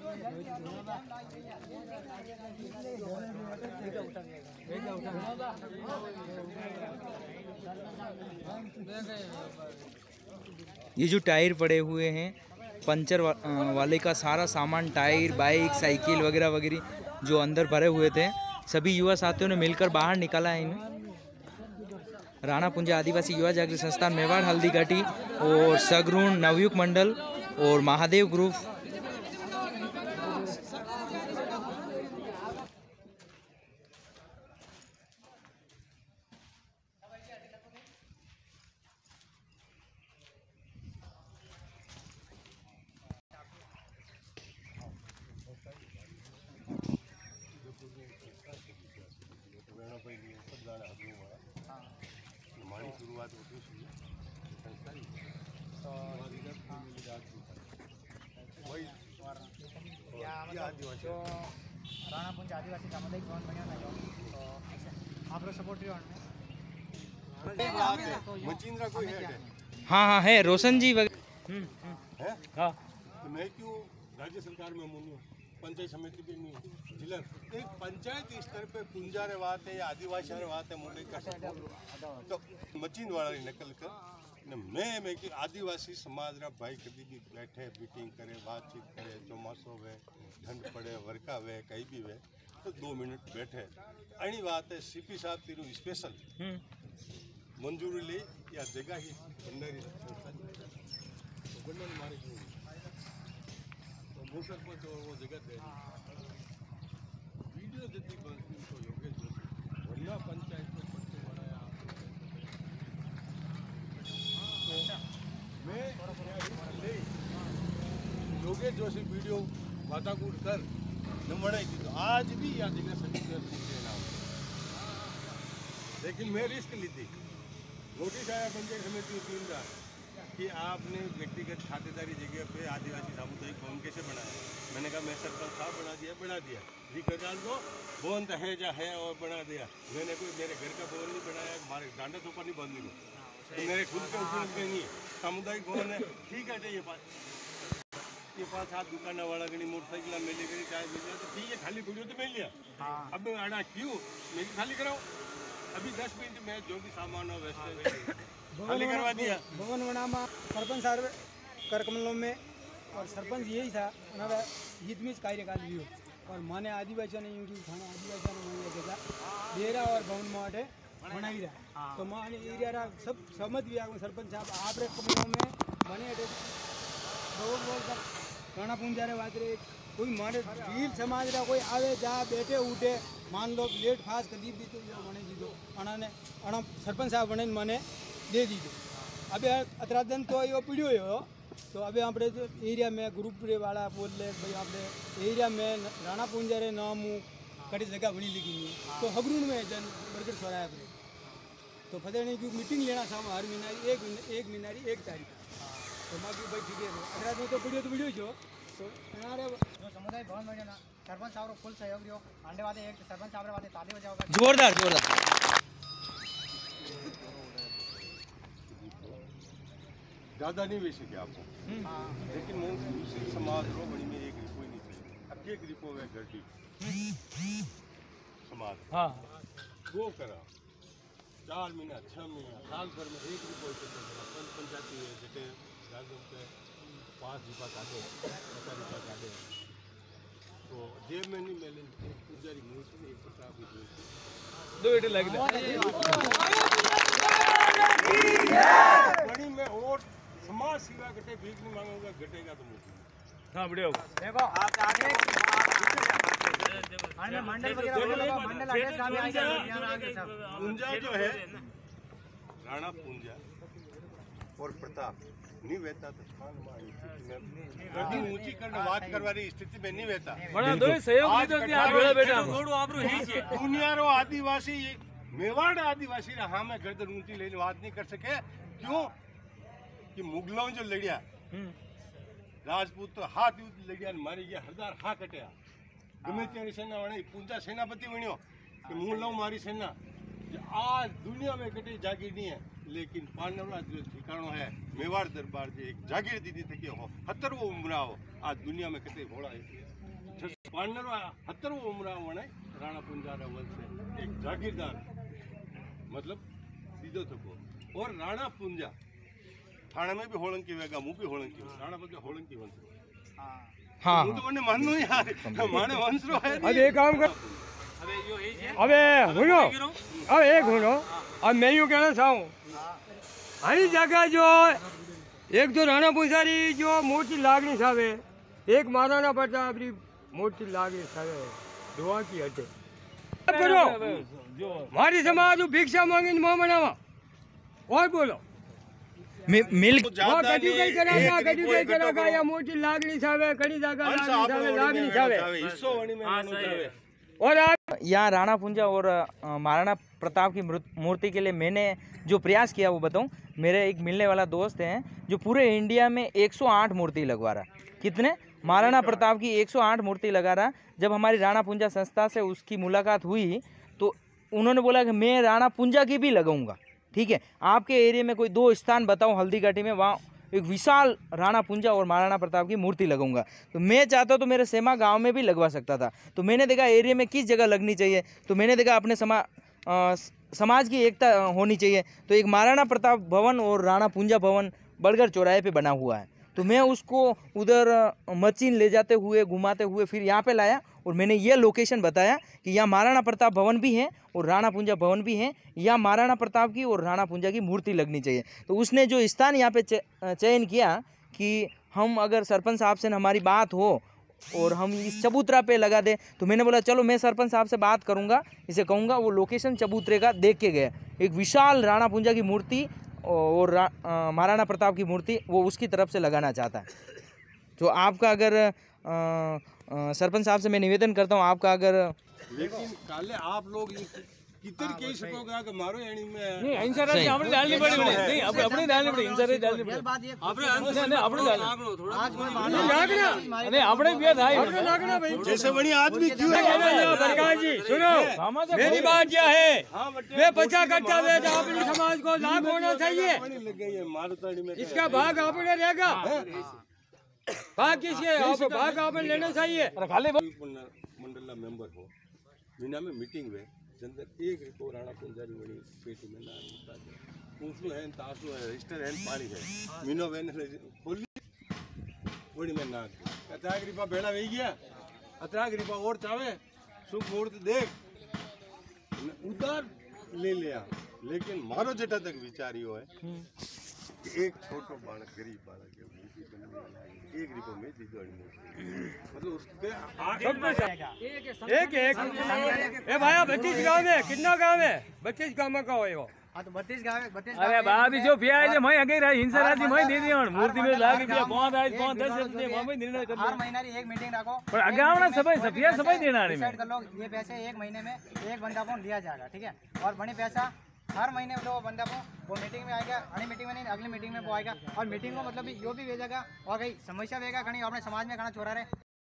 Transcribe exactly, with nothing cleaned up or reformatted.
ये जो टायर पड़े हुए हैं पंचर वा, वाले का सारा सामान, टायर, बाइक, साइकिल वगैरह वगैरह जो अंदर भरे हुए थे, सभी युवा साथियों ने मिलकर बाहर निकाला है इन्हें। राणा पुंजा आदिवासी युवा जागृति संस्थान मेवाड़ हल्दी घाटी और सगरुण नवयुग मंडल और महादेव ग्रुप। हमारी शुरुआत होती थी जो राणा पुंज आदिवासी सामुदायिक भवन बना ना तो आप लोग सपोर्ट मचिंद्रा कोई है? हाँ हाँ है, रोशन जी वगैरह है। हाँ तो मैं क्यों राज्य सरकार में मुनी हूँ, पंचायत समिति भी नहीं हूँ, जिला एक पंचायत स्तर पे पुंजारे बात है या आदिवासी बात है मुंडे का तो मचिंद वाला नकल कर ने मैं मैं कि आदिवासी समाज रा भाई कभी भी बैठे मीटिंग करे, बातचीत करे, चौमासो वे ठंड पड़े, वर्षा वे, कहीं भी वे तो दो मिनट बैठे। अणी बात है सीपी साहब तीरू स्पेशल मंजूरी ले या जगह ही भंडारी संस्था तो मारे तो वो सरपंच वो जगह दे वीडियो जति बनती तो योगेश जोशी वरना पंचायत में पट्टे बनाया मैं ले योगेश जोशी वीडियो वाताकूट कर न बढ़ेगी तो आज भी या जगह सभी नाम, लेकिन मैं रिस्क ली थी। नोटिस आया पंचायत समिति तीन का कि आपने व्यक्तिगत खातेदारी जगह पे आदिवासी सामुदायिक भवन कैसे बनाया? मैंने कहा मैं सरपंच साहब बना दिया बना दिया जी कर दो भवन तो है जा है और बना दिया। मैंने कोई मेरे घर का भवन नहीं बनाया, हमारे डांडा चौपा नहीं बंद नहीं तो मेरे खुद के उपयोग में नहीं है, सामुदायिक भवन है ठीक है। ये पाँच ये पाँच सात दुकान वाला गणी मोटरसाइकिल मिली गई चाय मिल गया तो ठीक है, खाली वीडियो तो मिल लिया। अब आड़ा क्यों मैं खाली कराऊँ? अभी दस मिनट में जो भी सामान हो वैसे खाली करवा दिया। भवन बनामा सरपंच साहब कर कमलों में और सरपंच यही था हमारा हित में कार्यकाल भी हो और माने आदिवासियों ने यूँ थाना आदिवासियों ने वही जगह डेरा और भवन माटे बनाई रहा तो माने एरिया सब समझ भी आगे सरपंच साहब आप रे कमलों में बने भवन बोल कर राणा पुंजा रे बात रे कोई मारे भील समाज रा कोई आवे जा बैठे उठे मान लो लेट फास कर दी तो बने दीदो अणा ने अणा सरपंच साहब बने मने दे दीदो। अबे अतरादन तो यो पीड़ियो हो तो अबे अपने एरिया में ग्रुप रे वाला बोल ले भाई अपने एरिया में राणा पुंजा रे नाम कड़ी जगह बनी लिखी नहीं तो हगरून में जन बरगढ़ सोराया अपने तो पता नहीं क्यों मीटिंग लेना था हर महीना एक एक महीना एक तारीख तो मैं भाई ठीक है अतरादन तो पीड़ियो तो पीड़ियो जो तो हमारे जो समुदाय भवन में ना सरपंच साहब फुल सहयोग दियो आंडे वादे एक सरपंच साहब वादे ताली बजाओ जोरदार जोरदार। ज़्यादा नहीं बेच सके आपको लेकिन मैं दूसरी समाज रो बड़ी में एक रिपो ही नहीं थी। अब एक रिपो है घटी समाज हाँ वो करा चार महीना छः महीना साल भर में एक रिपो पंच पंचायती है जटे राजों पे पाँच रुपया काटे पचास रुपया काटे तो जेब में नहीं मिले पुजारी मुँह में एक पचास रुपये दो बेटे लग बड़ी में और समाज सेवा घटे भीख नहीं मांगूंगा घटेगा तो मुझे हाँ बढ़िया देखो आप आगे आने मंडल वगैरह मंडल आगे पुंजा जो है राणा पुंजा और प्रताप नहीं वहता तो कभी ऊंची करने बात करवानी स्थिति में नहीं वहता दुनिया रो आदिवासी मेवाड़ आदिवासी रहा मैं गर्दन ऊंची लेने बात नहीं कर सके क्यों कि मुगलों जो लड़िया राजपूत तो हाथ लड़िया मारी गया हरदार हा कटिया गमे तेरी सेना वणी पूंजा सेनापति बनियो कि मुगलों मारी सेना आज दुनिया में कटी जागीर नहीं है लेकिन पांडवरा जो ठिकानो है मेवाड़ दरबार जो एक जागीर दीदी थी कि हो हत्तर वो उम्र हो आज दुनिया में कटे घोड़ा है पांडव हत्तरवो उमरा वणे राणा पुंजारा वंश है एक जागीरदार मतलब सीधो थको और राणा पुंजा थाने में भी होलंकी वेगा मुंह भी होलंकी राणा पुंजा होलंकी वंश हाँ હું તો મને માનનો યાર માને વંશરો હે अब एक काम कर अबे सुनो अब एक सुनो अब मैं यूँ कहना चाहूँ हरी जगह जो एक तो राणा पुजारी जो मूर्ति लागनी सावे एक महाराणा प्रताप री मूर्ति लागे सावे दुआ की हटे करो मारी समाज भिक्षा मांगी मोह मनावा और बोलो मिल्क वो कटी कई करागा कटी कई करागा या मूर्ति लागनी सावे कड़ी जगह लागनी सावे लागनी सावे हिस्सो वणी में मानो जावे और आप यहाँ राणा पुंजा और अ, महाराणा प्रताप की मृत- मूर्ति के लिए मैंने जो प्रयास किया वो बताऊं। मेरे एक मिलने वाला दोस्त हैं जो पूरे इंडिया में एक सौ आठ मूर्ति लगवा रहा। कितने? महाराणा प्रताप की एक सौ आठ मूर्ति लगा रहा। जब हमारी राणा पुंजा संस्था से उसकी मुलाकात हुई तो उन्होंने बोला कि मैं राणा पुंजा की भी लगाऊंगा। ठीक है, आपके एरिया में कोई दो स्थान बताओ हल्दी घाटी में, वहाँ एक विशाल राणा पुंजा और महाराणा प्रताप की मूर्ति लगाऊंगा। तो मैं चाहता तो मेरे सेमा गांव में भी लगवा सकता था। तो मैंने देखा एरिया में किस जगह लगनी चाहिए, तो मैंने देखा अपने समा अ, समाज की एकता होनी चाहिए। तो एक महाराणा प्रताप भवन और राणा पुंजा भवन बड़गढ़ चौराहे पे बना हुआ है। तो मैं उसको उधर मचीन ले जाते हुए घुमाते हुए फिर यहाँ पे लाया और मैंने ये लोकेशन बताया कि यहाँ महाराणा प्रताप भवन भी है और राणा पुंजा भवन भी है। यहाँ महाराणा प्रताप की और राणा पुंजा की मूर्ति लगनी चाहिए। तो उसने जो स्थान यहाँ पे चयन किया कि हम अगर सरपंच साहब से हमारी बात हो और हम इस चबूतरा पे लगा दे, तो मैंने बोला चलो मैं सरपंच साहब से बात करूँगा, इसे कहूँगा वो लोकेशन चबूतरे का देख के गया। एक विशाल राणा पुंजा की मूर्ति और महाराणा प्रताप की मूर्ति वो उसकी तरफ से लगाना चाहता है। तो आपका अगर आ, आ, सरपंच साहब से मैं निवेदन करता हूँ, आपका अगर लेकिन काले आप लोग कितर कह सकोगे कि मारो एणी में नहीं हिंसा राशि આપણે डालनी पड़ी नहीं अब अपने डालनी पड़ी हिंसा राशि डालनी पड़ी આપણે नहीं આપણે डालनी लागना नहीं આપણે બે થાય આપણે लागना भाई जैसे बड़ी आदमी क्यों है प्रकाश जी सुनो मेरी बात क्या है वे बचा करता है तो अपने समाज को लाभ होना चाहिए लग गई है मारुताड़ी में इसका भाग आपने रहेगा भाग किसके आप भाग आपने लेना चाहिए मंडल मेंबर हो मीना में मीटिंग हुए जंदर एक रिपो राणा पुंजारी वणी पेटी में नाम लिखा है पूछलो है तासो है रजिस्टर है पानी है मीनो वेन खोली वणी में नाक अतराग रिपा बेड़ा वे गया अतराग रिपा और चावे सुख मुहूर्त देख उधर ले लिया। लेकिन मारो जेटा तक विचारियो है कि एक छोटो बालक गरीब बालक है एक रिपो में दिगड़ी मतलब उसके एक एक ए भाई बत्तीस गांव है कितना गांव है बत्तीस गांव का है वो हाँ तो बत्तीस गाँव है बत्तीस अरे बात जो फिया है मैं अगे रहा हिंसा राशि मैं दे दी हूं मूर्ति में लाग दिया बहुत आज बहुत दस दे मैं निर्णय कर हर महीना की एक मीटिंग रखो पर आगे आवना सब सफिया सब देना है डिसाइड कर लो ये पैसे एक महीने में एक बंदा को दिया जाएगा। ठीक है, और बड़ी पैसा हर महीने वो बंदा को वो मीटिंग में आएगा, अगली मीटिंग में नहीं अगली मीटिंग में वो आएगा और मीटिंग को मतलब यो भी भेजेगा और कहीं समस्या भेगा कहीं अपने समाज में खाना छोड़ा रहे